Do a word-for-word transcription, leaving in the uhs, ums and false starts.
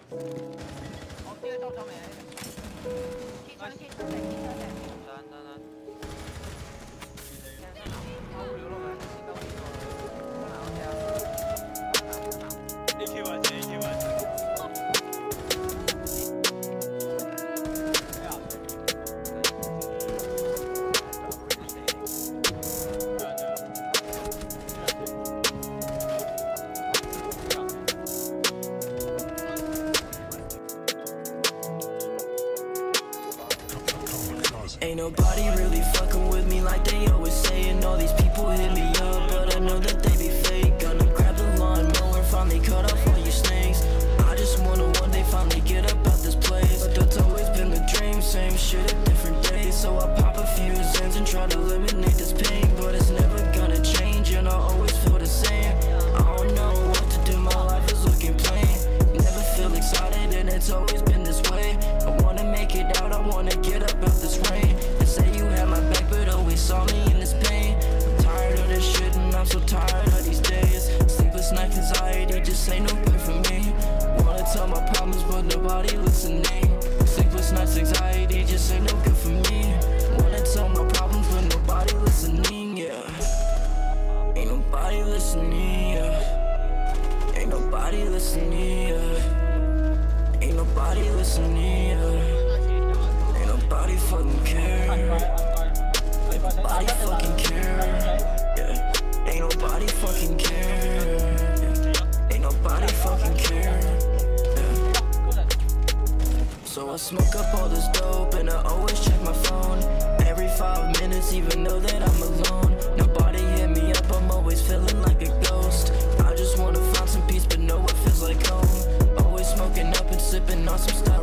我呢個裝咗未啊？呢個鐵窗鐵窗定鐵窗定。等等等。我無聊咯，咪先兜邊個？嗱我睇下。A Q 還是 A Q 還是？ Ain't nobody really fucking with me like they always say. And all these people hit me up, but I know that they be fake. Gonna grab the lawnmower, finally cut off all you snakes. I just wanna one day finally get up out this place. But that's always been the dream, same shit at different days. So I pop a few Zans and try to eliminate this pain. But it's never gonna change and I always feel the same. I don't know what to do, my life is looking plain. Never feel excited and it's always been this way. I wanna make it out, I wanna get up out this rain. They say you had my back but always saw me in this pain. I'm tired of this shit and I'm so tired of these days. Sleepless nights, anxiety just ain't no good for me. Wanna tell my problems but nobody listening. Sleepless nights, anxiety just ain't no good for me. Wanna tell my problems but nobody listening, yeah. Ain't nobody listening, yeah. Ain't nobody listening, yeah. Ain't nobody listening, yeah. Ain't nobody fucking care. Ain't nobody fucking care, yeah. Ain't nobody fucking care, yeah. Ain't nobody fucking care, yeah. So I smoke up all this dope and I always check my phone every five minutes, even though that I'm alone. Nobody hit me up, I'm always feeling like a ghost. I just wanna find some peace but know what feels like home. Always smoking up and sipping on some stuff